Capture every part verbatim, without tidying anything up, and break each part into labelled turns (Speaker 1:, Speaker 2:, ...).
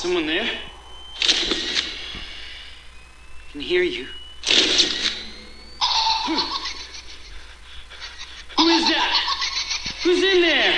Speaker 1: Someone there? I can hear you. Who is that? Who's in there?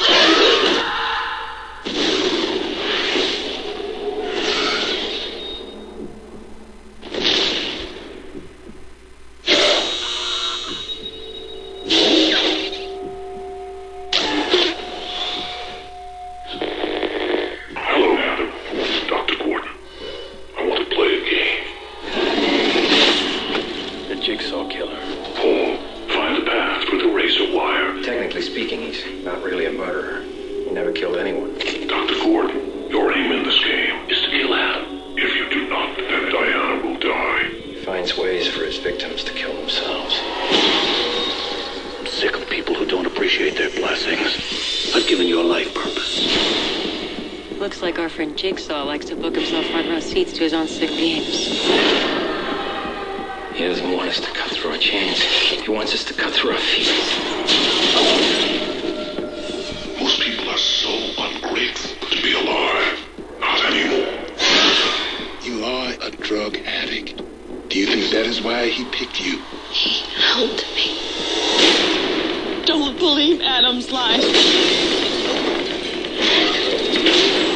Speaker 2: Jigsaw killer.
Speaker 3: Paul, find the path through the razor wire.
Speaker 2: Technically speaking, he's not really a murderer. He never killed anyone.
Speaker 3: Doctor Gordon, your aim in this game is to kill Adam. If you do not, then Diana will die.
Speaker 2: He finds ways for his victims to kill themselves.
Speaker 3: I'm sick of people who don't appreciate their blessings. I've given you a life purpose.
Speaker 4: Looks like our friend Jigsaw likes to book himself front row seats to his own sick games.
Speaker 2: He doesn't want us to cut through our chains. He wants us to cut through our feet.
Speaker 3: Most people are so ungrateful to be alive. Not anymore.
Speaker 5: You are a drug addict. Do you think that is why he picked you?
Speaker 6: He helped me. Don't believe Adam's lies.